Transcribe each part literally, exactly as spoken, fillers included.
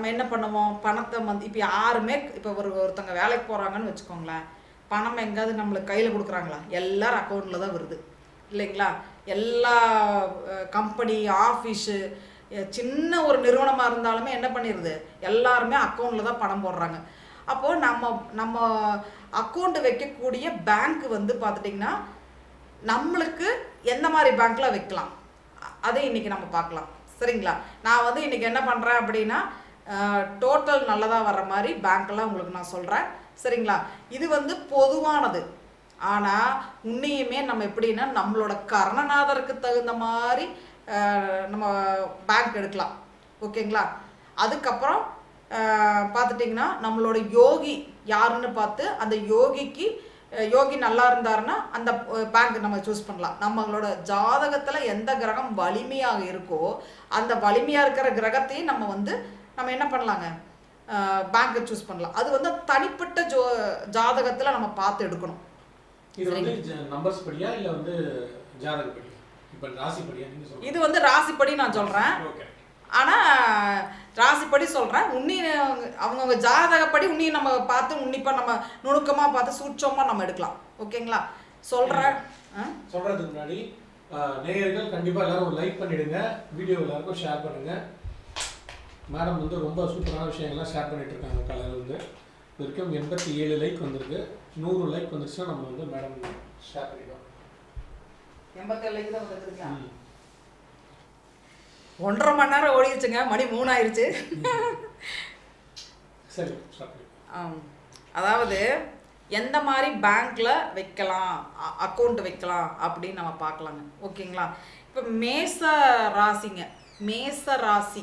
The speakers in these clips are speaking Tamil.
நம்ம என்ன பண்ணுவோம், பணத்தை வந்து இப்போ யாருமே இப்போ ஒரு ஒருத்தவங்க வேலைக்கு போகிறாங்கன்னு வச்சுக்கோங்களேன், பணம் எங்கேயாவது நம்மளுக்கு கையில் கொடுக்குறாங்களா? எல்லாரும் அக்கௌண்ட்டில் தான் வருது இல்லைங்களா? எல்லா கம்பெனி ஆஃபீஸு சின்ன ஒரு நிறுவனமாக இருந்தாலுமே என்ன பண்ணிடுது, எல்லாருமே அக்கௌண்ட்டில் தான் பணம் போடுறாங்க. அப்போது நம்ம நம்ம அக்கௌண்ட் வைக்கக்கூடிய பேங்க் வந்து பார்த்துட்டிங்கன்னா நம்மளுக்கு எந்த மாதிரி பேங்க்கில் வைக்கலாம் அதை இன்றைக்கி நம்ம பார்க்கலாம். சரிங்களா? நான் வந்து இன்றைக்கி என்ன பண்ணுறேன் அப்படின்னா டோட்டல் நல்லதாக வர்ற மாதிரி பேங்க்கெல்லாம் உங்களுக்கு நான் சொல்கிறேன். சரிங்களா? இது வந்து பொதுவானது. ஆனால் உன்னையுமே நம்ம எப்படின்னா நம்மளோட கர்ணநாதருக்கு தகுந்த மாதிரி நம்ம பேங்க் எடுக்கலாம். ஓகேங்களா? அதுக்கப்புறம் பார்த்துட்டிங்கன்னா நம்மளோட யோகி யாருன்னு பார்த்து அந்த யோகிக்கு யோகி நல்லா இருந்தாருன்னா அந்த பேங்க் நம்ம சூஸ் பண்ணலாம். நம்மளோட ஜாதகத்தில் எந்த கிரகம் வலிமையாக இருக்கோ அந்த வலிமையாக இருக்கிற கிரகத்தையும் நம்ம வந்து நம்ம என்ன பண்ணலாங்க, பேங்க்கை சூஸ் பண்ணலாம். அது வந்து தனிப்பட்ட ஜோ ஜாதகத்தில் நம்ம பார்த்து எடுக்கணும். இது வந்து நம்பர்ஸ் படியா இல்லை வந்து ஜாதகப்படி? இப்போ ராசிப்படியா நீங்க சொல்றீங்க? இது வந்து ராசிப்படி நான் சொல்கிறேன். ஆனால் ராசிப்படி சொல்கிறேன். உன்னி அவங்கவுங்க ஜாதகப்படி உன்னியும் நம்ம பார்த்து உன்னிப்பாக நம்ம நுணுக்கமாக பார்த்து சூட்சமாக நம்ம எடுக்கலாம். ஓகேங்களா? சொல்கிறேன். சொல்கிறதுக்கு முன்னாடி நேயர்கள் கண்டிப்பாக எல்லாரும் லைக் பண்ணிவிடுங்க, வீடியோ எல்லாருக்கும் ஷேர் பண்ணுங்கள். மேடம் வந்து ரொம்ப சூப்பரான விஷயங்கள்லாம் ஷேர் பண்ணிட்டு இருக்காங்க. காலையில் வந்து இது வரைக்கும் எண்பத்தி ஏழு லைக் வந்திருக்கு. நூறு லைக் வந்துருச்சுன்னா நம்ம வந்து மேடம் ஷேர் பண்ணிடுவோம். எண்பத்தேழு லைக் தான் வந்துருக்குங்களா? ஒன்றரை மணி நேரம் ஓடிடுச்சுங்க, மணி மூணு ஆயிடுச்சு. சரி, அதாவது எந்த மாதிரி பேங்க்ல வைக்கலாம், அக்கௌண்ட் வைக்கலாம் அப்படின்னு நம்ம பார்க்கலாங்க. ஓகேங்களா? இப்போ மேச ராசிங்க, மேச ராசி,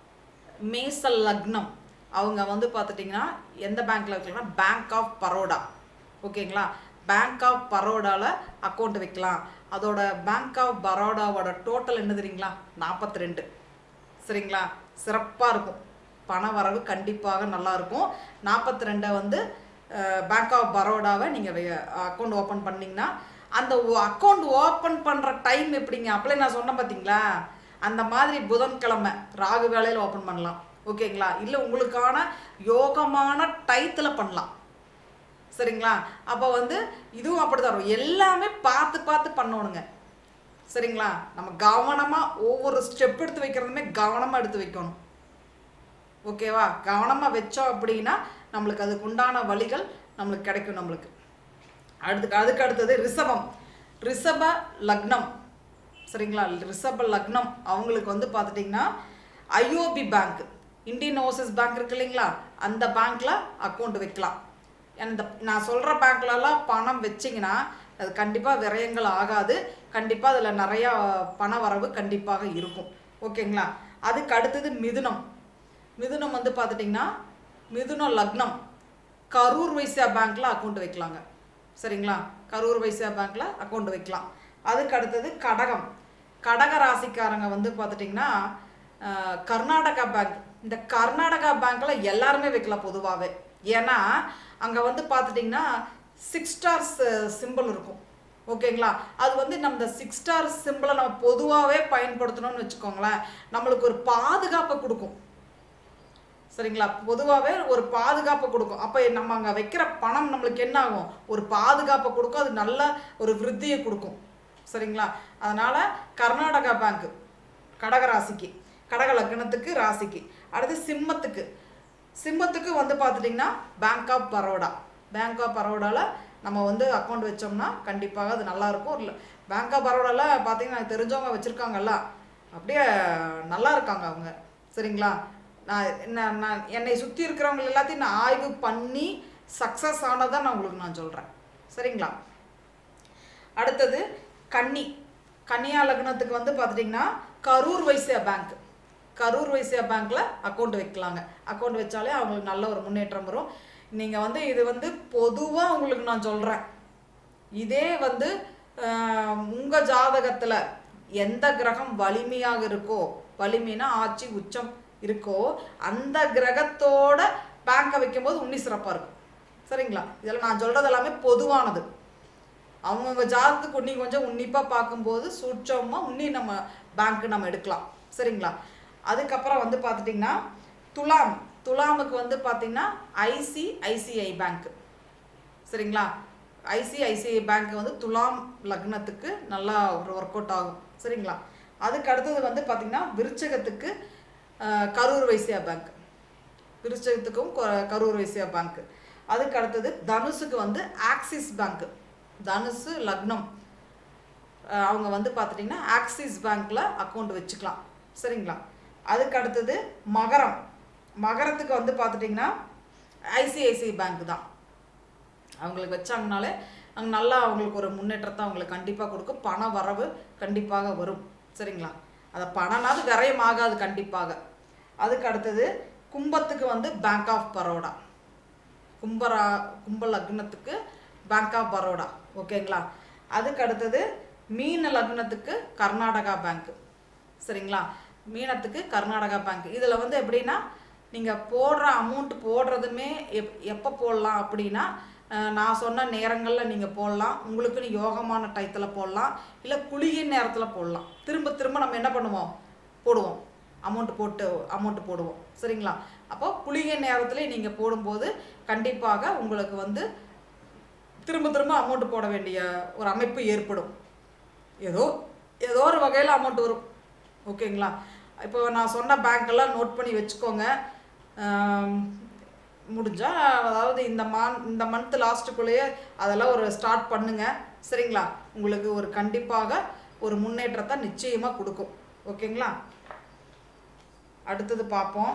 மேச லக்னம் அவங்க வந்து பார்த்துட்டிங்கன்னா எந்த பேங்க்கில் வைக்கலாம்னா பேங்க் ஆஃப் பரோடா. ஓகேங்களா? பேங்க் ஆஃப் பரோடாவில் அக்கௌண்ட் வைக்கலாம். அதோட பேங்க் ஆஃப் பரோடாவோட டோட்டல் என்ன தெரியுங்களா? நாற்பத்தி ரெண்டு. சரிங்களா? சிறப்பாக இருக்கும், பண வரவு கண்டிப்பாக நல்லாயிருக்கும். நாற்பத்தி ரெண்டை வந்து பேங்க் ஆஃப் பரோடாவை நீங்கள் அக்கௌண்ட் ஓப்பன் பண்ணிங்கன்னா அந்த அக்கௌண்ட் ஓப்பன் பண்ணுற டைம் எப்படிங்க, அப்படியே நான் சொன்னேன் பார்த்தீங்களா, அந்த மாதிரி புதன்கிழமை ராகு வேளையில் ஓப்பன் பண்ணலாம். ஓகேங்களா? இல்லை உங்களுக்கான யோகமான டைத்தில் பண்ணலாம். சரிங்களா? அப்போ வந்து இதுவும் அப்படி தான் வரும். எல்லாமே பார்த்து பார்த்து பண்ணணுங்க. சரிங்களா? நம்ம கவனமாக ஒவ்வொரு ஸ்டெப் எடுத்து வைக்கிறதுமே கவனமாக எடுத்து வைக்கணும். ஓகேவா? கவனமாக வச்சோம் அப்படின்னா நம்மளுக்கு அதுக்கு உண்டான வழிகள் நம்மளுக்கு கிடைக்கும். நம்மளுக்கு அடுத்து அதுக்கு அடுத்தது ரிஷபம், ரிஷப லக்னம். சரிங்களா? ரிஷப லக்னம் அவங்களுக்கு வந்து பார்த்துட்டிங்கன்னா IOB bank, Indian overseas bank இருக்கு இல்லைங்களா, அந்த பேங்க்கில் அக்கௌண்ட் வைக்கலாம். இந்த நான் சொல்கிற பேங்க்லலாம் பணம் வச்சிங்கன்னா அது கண்டிப்பாக விரயங்கள் ஆகாது. கண்டிப்பாக அதில் நிறையா பண வரவு கண்டிப்பாக இருக்கும். ஓகேங்களா? அதுக்கு அடுத்தது மிதுனம். மிதுனம் வந்து பார்த்துட்டிங்கன்னா மிதுனம் லக்னம் கரூர் வைசியா பேங்க்கில் அக்கௌண்ட் வைக்கலாங்க. சரிங்களா? கரூர் வைசியா பேங்க்கில் அக்கௌண்ட் வைக்கலாம். அதுக்கு அடுத்தது கடகம். கடக ராசிக்காரங்க வந்து பார்த்துட்டிங்கன்னா கர்நாடகா பேங்க். இந்த கர்நாடகா பேங்க்கில் எல்லாருமே வைக்கலாம் பொதுவாகவே. ஏன்னா அங்கே வந்து பார்த்துட்டிங்கன்னா சிக்ஸ் ஸ்டார்ஸ் சிம்பிள் இருக்கும். ஓகேங்களா? அது வந்து நம்ம இந்த சிக்ஸ் ஸ்டார் சிம்பிளை நம்ம பொதுவாகவே பயன்படுத்தணும்னு வச்சுக்கோங்களேன், நம்மளுக்கு ஒரு பாதுகாப்பை கொடுக்கும். சரிங்களா? பொதுவாகவே ஒரு பாதுகாப்பை கொடுக்கும். அப்போ நம்ம அங்கே வைக்கிற பணம் நம்மளுக்கு என்ன ஆகும், ஒரு பாதுகாப்பை கொடுக்கும். அது நல்ல ஒரு விருத்தியை கொடுக்கும். சரிங்களா? அதனால் கர்நாடகா பேங்க்கு கடகராசிக்கு, கடக லக்னத்துக்கு ராசிக்கு. அடுத்து சிம்மத்துக்கு, சிம்மத்துக்கு வந்து பார்த்துட்டிங்கன்னா bank of Baroda. Bank of பரோடாவில் நம்ம வந்து அக்கௌண்ட் வச்சோம்னா கண்டிப்பாக அது நல்லாயிருக்கும். இல்லை பேங்க் ஆஃப் பரோடாவில் பார்த்தீங்கன்னா தெரிஞ்சவங்க வச்சுருக்காங்கல்ல, அப்படியே நல்லா இருக்காங்க அவங்க. சரிங்களா? நான் நான் என்னை சுற்றி இருக்கிறவங்க எல்லாத்தையும் நான் ஆய்வு பண்ணி சக்ஸஸ் ஆனதான் நான் உங்களுக்கு நான் சொல்கிறேன். சரிங்களா? அடுத்தது கன்னி, கன்னியா லக்னத்துக்கு வந்து பார்த்துட்டிங்கன்னா கரூர் வைசியா பேங்க், கரூர் வைசியா பேங்க்கில் அக்கௌண்ட் வைக்கலாங்க. அக்கௌண்ட் வச்சாலே அவங்களுக்கு நல்ல ஒரு முன்னேற்றம் வரும். நீங்கள் வந்து இது வந்து பொதுவாக உங்களுக்கு நான் சொல்கிறேன். இதே வந்து உங்கள் ஜாதகத்தில் எந்த கிரகம் வலிமையாக இருக்கோ, வலிமைனா ஆட்சி உச்சம் இருக்கோ, அந்த கிரகத்தோட பேங்கை வைக்கும்போது உன்னி சிறப்பாக இருக்கும். சரிங்களா? இதெல்லாம் நான் சொல்கிறது எல்லாமே பொதுவானது. அவங்கவுங்க ஜாதகத்துக்கு உன்னி கொஞ்சம் உன்னிப்பாக பார்க்கும்போது சூட்சமாக உன்னி நம்ம பேங்க்கு நம்ம எடுக்கலாம். சரிங்களா? அதுக்கப்புறம் வந்து பார்த்துட்டிங்கன்னா துலாம், துலாமுக்கு வந்து பார்த்தீங்கன்னா ஐசிஐசிஐ பேங்க். சரிங்களா? ஐசிஐசிஐ பேங்க் வந்து துலாம் லக்னத்துக்கு நல்லா ஒரு ஒர்க் அவுட் ஆகும். சரிங்களா? அதுக்கு அடுத்தது வந்து பார்த்தீங்கன்னா விருச்சகத்துக்கு கரூர் வைசியா பேங்க். விருச்சகத்துக்கும் கரூர் வைசியா பேங்க். அதுக்கு அடுத்தது தனுசுக்கு வந்து ஆக்சிஸ் பேங்க். தனுசு லக்னம் அவங்க வந்து பார்த்துட்டிங்கன்னா ஆக்சிஸ் பேங்க்கில் அக்கௌண்ட் வச்சுக்கலாம். சரிங்களா? அதுக்கு அடுத்தது மகரம். மகரத்துக்கு வந்து பார்த்துட்டிங்கன்னா ஐசிஐசிஐ பேங்க் தான். அவங்களுக்கு வச்சாங்கனாலே அங்கே நல்லா அவங்களுக்கு ஒரு முன்னேற்றத்தை அவங்களுக்கு கண்டிப்பாக கொடுக்கும். பண வரவு கண்டிப்பாக வரும். சரிங்களா? அதை பணம்னாவது விரயம் ஆகாது கண்டிப்பாக. அதுக்கு அடுத்தது கும்பத்துக்கு வந்து பேங்க் ஆஃப் பரோடா. கும்பரா கும்ப லக்னத்துக்கு பேங்க் ஆஃப் பரோடா. ஓகேங்களா? அதுக்கு அடுத்தது மீன லக்னத்துக்கு கர்நாடகா பேங்க். சரிங்களா? மீனத்துக்கு கர்நாடகா பேங்க். இதில் வந்து எப்படின்னா நீங்கள் போடுற அமௌண்ட் போடுறதுமே எப் எப்போ போடலாம் அப்படின்னா நான் சொன்ன நேரங்களில் நீங்கள் போடலாம். உங்களுக்குன்னு யோகமான டயத்தில் போடலாம், இல்லை குளிகை நேரத்தில் போடலாம். திரும்ப திரும்ப நம்ம என்ன பண்ணுவோம், போடுவோம், அமௌண்ட் போட்டு அமௌண்ட் போடுவோம். சரிங்களா? அப்போ குளிகை நேரத்தில் நீங்கள் போடும்போது கண்டிப்பாக உங்களுக்கு வந்து திரும்ப திரும்ப அமௌண்ட் போட வேண்டிய ஒரு அமைப்பு ஏற்படும். ஏதோ ஏதோ ஒரு வகையில் அமௌண்ட் வரும். ஓகேங்களா? இப்போ நான் சொன்ன பேங்க்கெல்லாம் நோட் பண்ணி வச்சுக்கோங்க. முடிஞ்சால் அதாவது இந்த மான் இந்த மந்த் லாஸ்ட்டுக்குள்ளேயே அதெல்லாம் ஒரு ஸ்டார்ட் பண்ணுங்கள். சரிங்களா? உங்களுக்கு ஒரு கண்டிப்பாக ஒரு முன்னேற்றத்தை நிச்சயமாக கொடுக்கும். ஓகேங்களா? அடுத்தது பார்ப்போம்.